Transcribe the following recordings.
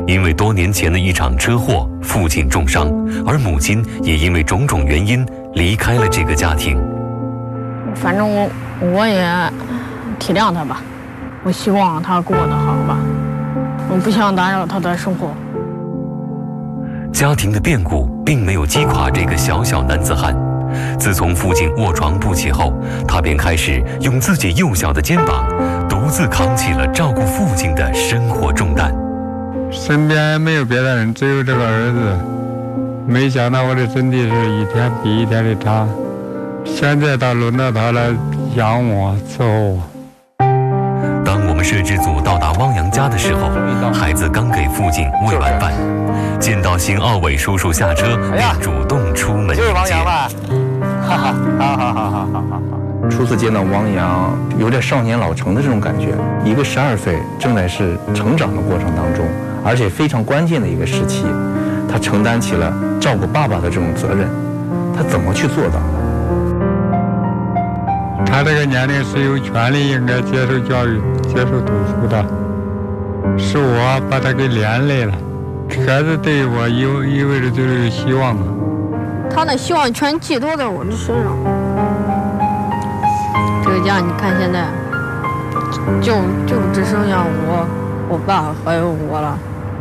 因为多年前的一场车祸，父亲重伤，而母亲也因为种种原因离开了这个家庭。 反正我也体谅他吧，我希望他过得好吧，我不想打扰他的生活。 家庭的变故并没有击垮这个小小男子汉。自从父亲卧床不起后，他便开始用自己幼小的肩膀，独自扛起了照顾父亲的生活重担。 身边没有别的人，只有这个儿子。没想到我的身体是一天比一天的差，现在到轮到他来养我伺候我。 当我们摄制组到达汪洋家的时候，孩子刚给父亲喂完饭，见到邢奥伟叔叔下车，便主动出门迎接。 就是汪洋吧，哈哈，好。初次见到汪洋，有点少年老成的这种感觉。一个12岁正在是成长的过程当中，而且非常关键的一个时期，他承担起了照顾爸爸的这种责任。他怎么去做到？ 他这个年龄是有权利应该接受教育、接受读书的，是我把他给连累了。孩子对于我意味着就是有希望嘛。 他的希望全寄托在我的身上。这个家你看现在，就只剩下我爸还有我了。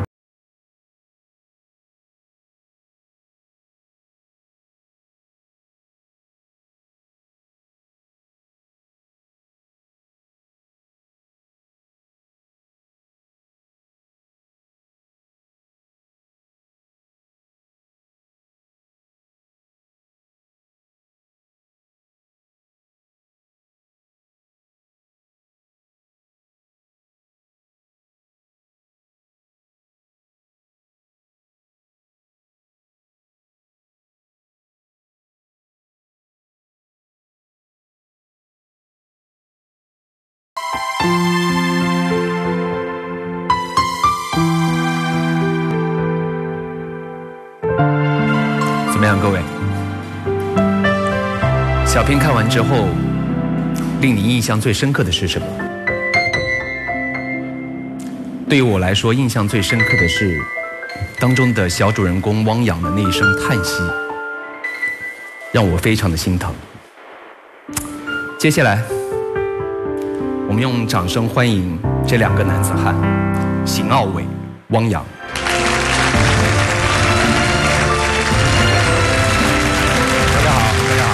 怎么样，各位？小片看完之后，令你印象最深刻的是什么？对于我来说，印象最深刻的是当中的小主人公汪洋的那一声叹息，让我非常的心疼。接下来，我们用掌声欢迎这两个男子汉，邢奥伟、汪洋。 大家好。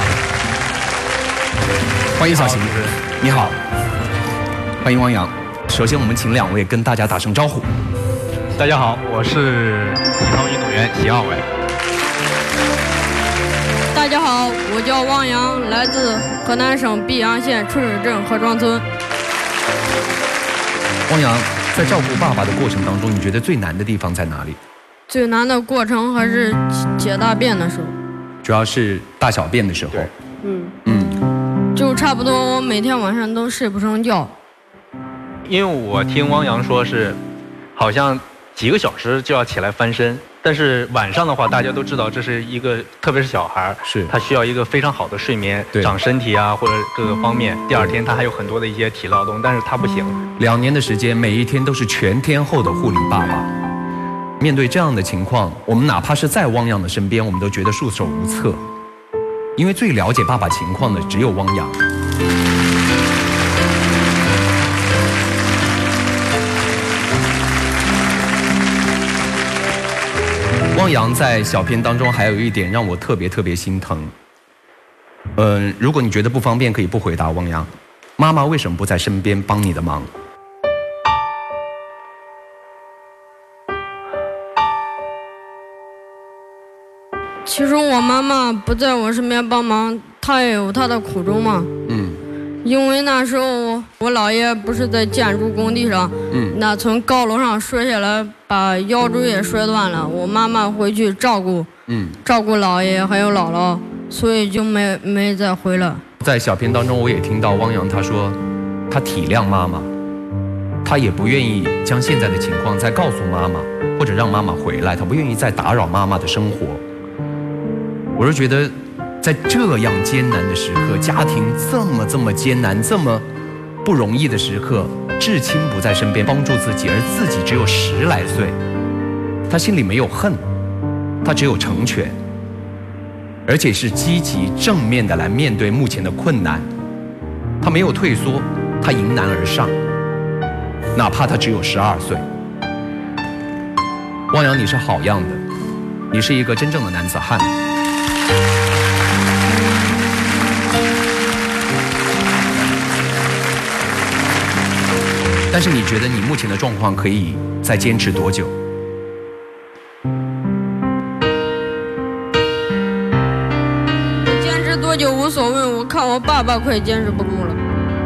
欢迎小邢，你好，欢迎汪洋。首先，我们请两位跟大家打声招呼。 大家好，我是体操运动员邢奥伟。 大家好，我叫汪洋，来自河南省泌阳县春水镇河庄村。 汪洋，在照顾爸爸的过程当中，你觉得最难的地方在哪里？ 最难的过程还是解大便的时候， 主要是大小便的时候。 就差不多我每天晚上都睡不成觉。 因为我听汪洋说是，好像几个小时就要起来翻身，但是晚上的话，大家都知道这是一个，特别是小孩， 是他需要一个非常好的睡眠，长身体啊或者各个方面。第二天他还有很多的一些体劳动，但是他不行。 2年的时间，每一天都是全天候的护理爸爸。面对这样的情况，我们哪怕是在汪洋的身边，我们都觉得束手无策，因为最了解爸爸情况的只有汪洋。汪洋在小片当中还有一点让我特别心疼。如果你觉得不方便，可以不回答。汪洋，妈妈为什么不在身边帮你的忙？ 其实我妈妈不在我身边帮忙，她也有她的苦衷嘛。因为那时候我姥爷不是在建筑工地上，那从高楼上摔下来，把腰椎也摔断了。我妈妈回去照顾姥爷还有姥姥，所以就没再回来。 在小片当中，我也听到汪洋他说，他体谅妈妈，他也不愿意将现在的情况再告诉妈妈，或者让妈妈回来，他不愿意再打扰妈妈的生活。我是觉得，在这样艰难的时刻，家庭这么艰难、这么不容易的时刻，至亲不在身边帮助自己，而自己只有10来岁， 他心里没有恨，他只有成全，而且是积极正面的来面对目前的困难。他没有退缩，他迎难而上，哪怕他只有12岁。汪洋，你是好样的，你是一个真正的男子汉。但是你觉得你目前的状况可以再坚持多久？ 坚持多久无所谓，我看我爸爸快坚持不住了。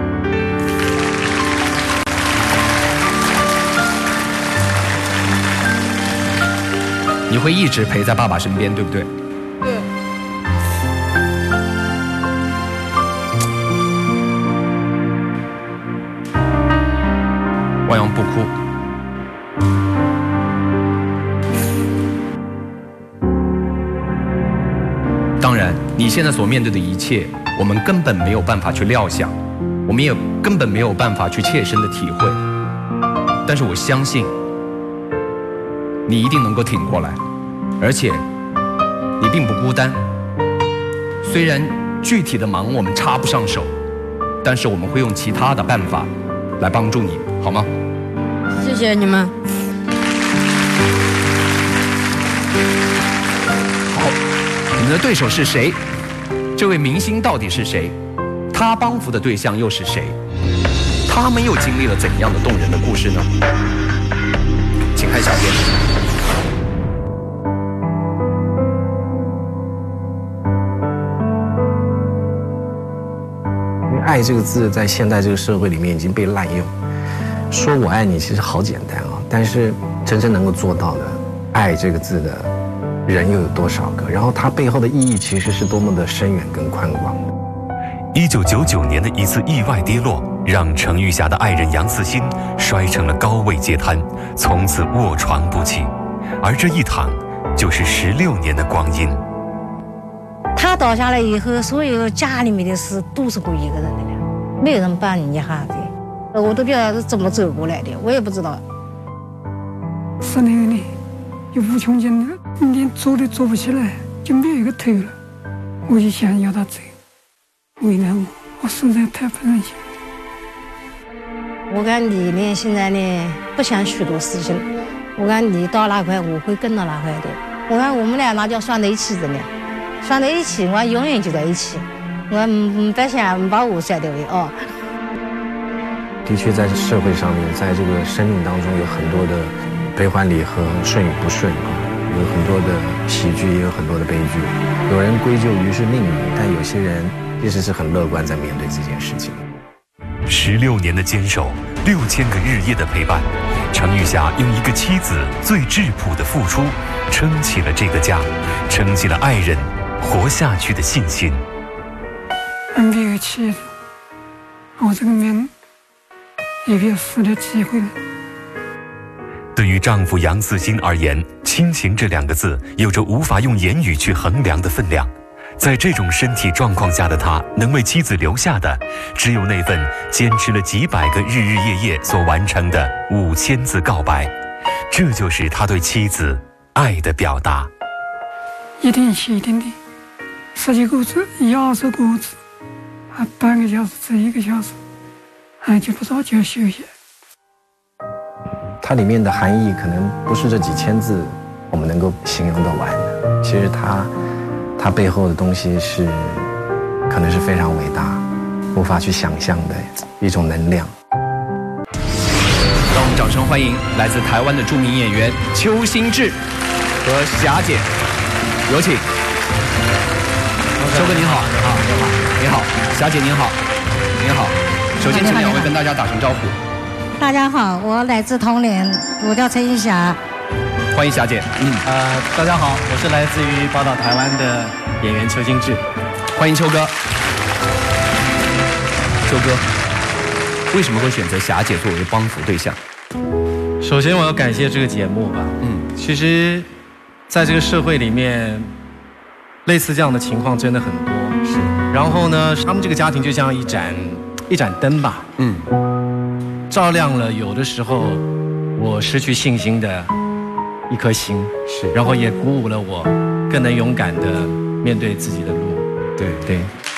你会一直陪在爸爸身边，对不对？ 对。 汪洋不哭。当然，你现在所面对的一切，我们根本没有办法去料想，我们也根本没有办法去切身的体会。但是我相信，你一定能够挺过来，而且你并不孤单。虽然具体的忙我们插不上手，但是我们会用其他的办法来帮助你，好吗？ 谢谢你们。 好，你们的对手是谁？这位明星到底是谁？他帮扶的对象又是谁？他们又经历了怎样的动人的故事呢？请看下边。 爱这个字在现代这个社会里面已经被滥用，说我爱你其实好简单啊，但是真正能够做到的爱这个字的人又有多少个？然后它背后的意义其实是多么的深远跟宽广的。 1999年的一次意外跌落，让程玉霞的爱人杨四新摔成了高位截瘫，从此卧床不起，而这一躺就是16年的光阴。 他倒下来以后，所有家里面的事都是我一个人的了，没有人帮你一下子，我都不知道是怎么走过来的，我也不知道。 16年，就无穷尽了，连走都走不起来，就没有一个头了。我就想要他走，为了我实在太不忍心。 我跟你呢，现在呢不想许多事情，我看你到哪块，我会跟到哪块的。我看我们俩那叫拴在一起的呢。拴在一起，我永远就在一起，我不想把我甩掉的哦。 的确，在社会上面，在这个生命当中，有很多的悲欢离合、顺与不顺啊，有很多的喜剧，也有很多的悲剧。有人归咎于是命运，但有些人其实是很乐观在面对这件事情。 16年的坚守，6000个日夜的陪伴，程玉霞用一个妻子最质朴的付出，撑起了这个家，撑起了爱人活下去的信心。 没有妻子，我这个命也别死的机会了。 对于丈夫杨四新而言，亲情这2个字有着无法用言语去衡量的分量。在这种身体状况下的他，能为妻子留下的，只有那份坚持了几百个日日夜夜所完成的5000字告白。这就是他对妻子爱的表达。 一点写一点点，10几个字，20个字，半个小时至1个小时，就不知道就要休息。 它里面的含义可能不是这几千字我们能够形容得完的。其实它背后的东西是可能是非常伟大、无法去想象的一种能量。 让我们掌声欢迎来自台湾的著名演员邱心志和霞姐，有请。邱哥您好，你好，霞姐您好，您好。首先请2位跟大家打声招呼。 大家好，我来自铜陵，我叫陈玉霞。 欢迎霞姐。 大家好，我是来自于宝岛台湾的演员邱心志。 欢迎邱哥。邱哥，为什么会选择霞姐作为帮扶对象？ 首先我要感谢这个节目吧。其实，在这个社会里面，类似这样的情况真的很多。是。然后呢，他们这个家庭就像一盏灯吧。照亮了有的时候我失去信心的一颗心， 是， 然后也鼓舞了我，更能勇敢地面对自己的路。对。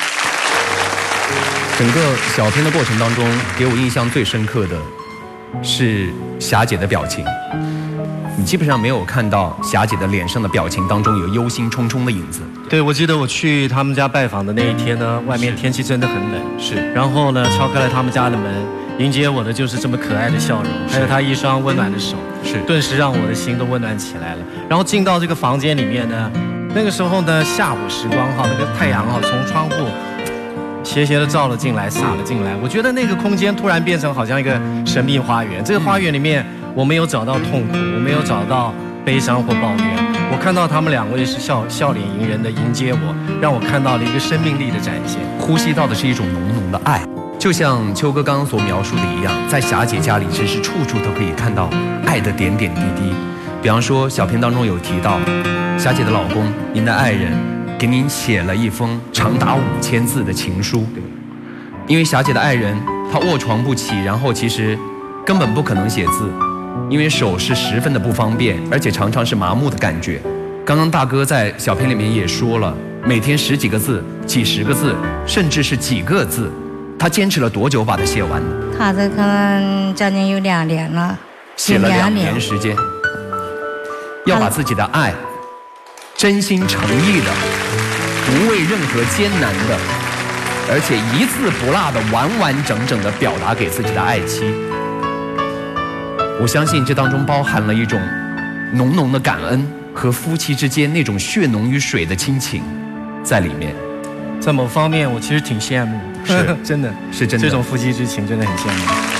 整个小片的过程当中，给我印象最深刻的是霞姐的表情。你基本上没有看到霞姐的脸上的表情当中有忧心忡忡的影子。 对，我记得我去他们家拜访的那一天呢，外面天气真的很冷。 是。 然后呢，敲开了他们家的门，迎接我的就是这么可爱的笑容，还有他一双温暖的手， 是， 顿时让我的心都温暖起来了。然后进到这个房间里面呢，那个时候呢，下午时光哈，那个太阳哈从窗户斜斜的照了进来，洒了进来。我觉得那个空间突然变成好像一个神秘花园。这个花园里面，我没有找到痛苦，我没有找到悲伤或抱怨。我看到他们两位是笑脸迎人的迎接我，让我看到了一个生命力的展现， 呼吸到的是一种浓浓的爱。就像秋哥刚刚所描述的一样，在霞姐家里其实处处都可以看到爱的点点滴滴。比方说小片当中有提到，霞姐的老公，您的爱人给您写了一封长达5000字的情书。因为霞姐的爱人他卧床不起，然后其实根本不可能写字，因为手是十分的不方便，而且常常是麻木的感觉。刚刚大哥在小片里面也说了，每天10几个字、几十个字，甚至是几个字，他坚持了多久把它写完呢？ 他这可能将近有2年了， 写了2年时间，要把自己的爱真心诚意的，不为任何艰难的，而且一字不落的完完整整的表达给自己的爱妻。我相信这当中包含了一种浓浓的感恩和夫妻之间那种血浓于水的亲情在里面。 在某方面我其实挺羡慕， 是真的， 是真的， 这种夫妻之情真的很羡慕。